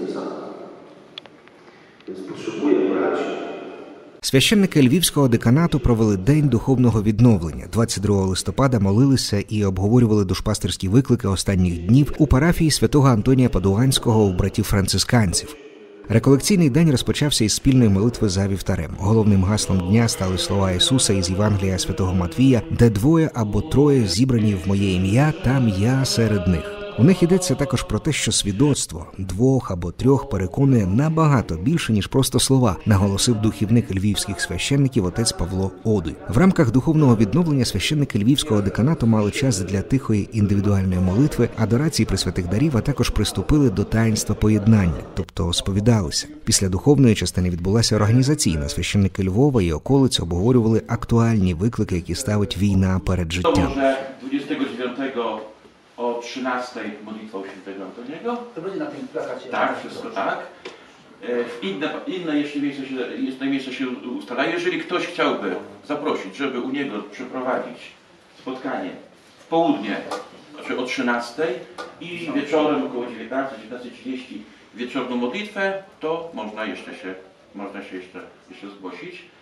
jestem sam. Więc potrzebuję braci. Священники Львівського деканату провели День духовного відновлення. 22 листопада молилися і обговорювали душпастерські виклики останніх днів у парафії святого Антонія Падуанського у братів-францисканців. Реколекційний день розпочався із спільної молитви за вівтарем. Головним гаслом дня стали слова Ісуса із Євангелія святого Матвія: «Де двоє або троє зібрані в моє ім'я, там я серед них». У них йдеться також про те, що свідоцтво двох або трьох переконує набагато більше, ніж просто слова, наголосив духівник львівських священників отець Павло Одуй. В рамках духовного відновлення священники Львівського деканату мали час для тихої індивідуальної молитви, адорації пресвятих дарів, а також приступили до таїнства поєднання, тобто сповідалися. Після духовної частини відбулася організаційна. Священники Львова і околиць обговорювали актуальні виклики, які ставить війна перед життям. O 13 modlitwą świętego Antoniego. To będzie na tym plakacie. Tak, wszystko tak. Inne jeszcze miejsce się ustala. Jeżeli ktoś chciałby zaprosić, żeby u niego przeprowadzić spotkanie w południe, znaczy o 13 i wieczorem około 19:30 wieczorną modlitwę, to można się jeszcze zgłosić.